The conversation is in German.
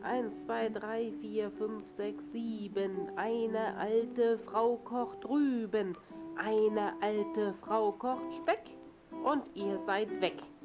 1, 2, 3, 4, 5, 6, 7. Eine alte Frau kocht Rüben. Eine alte Frau kocht Speck. Und ihr seid weg.